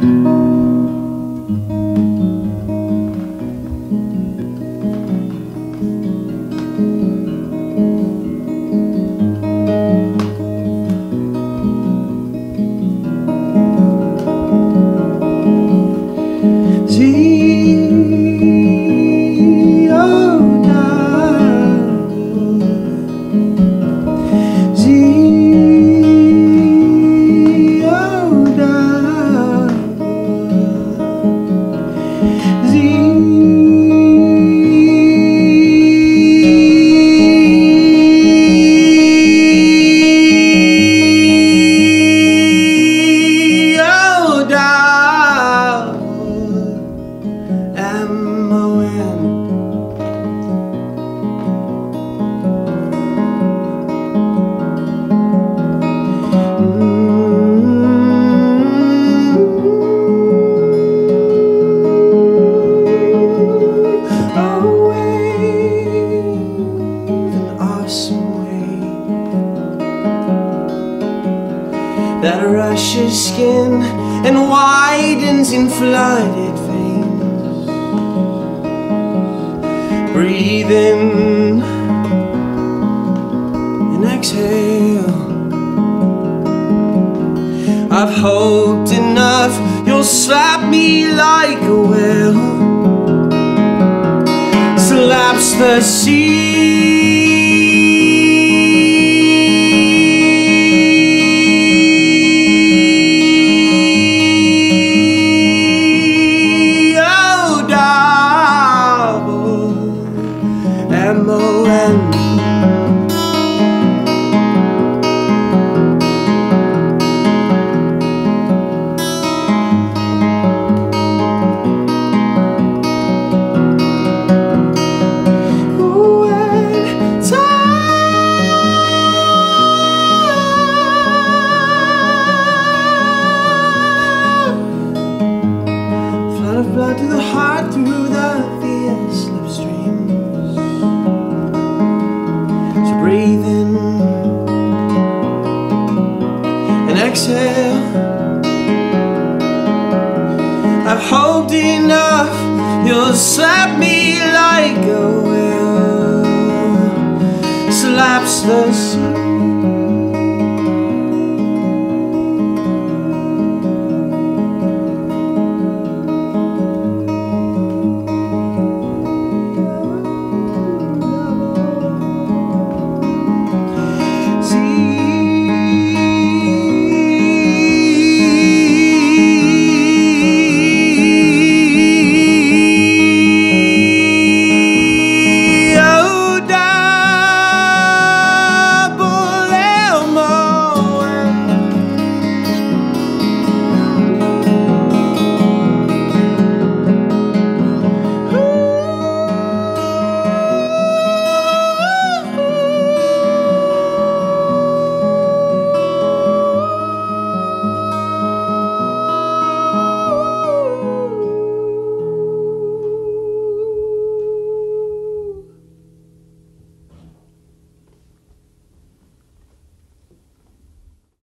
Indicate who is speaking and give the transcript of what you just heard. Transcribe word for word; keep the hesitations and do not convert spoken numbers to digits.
Speaker 1: That rushes skin and widens in flooded veins. Breathe in and exhale. I've hoped enough you'll slap me like a whale. Slaps the sea. M O N Flood of blood to the heart through the fierce slipstream. Breathe in and exhale. I've hoped enough you'll slap me like a whale. Slaps the sea.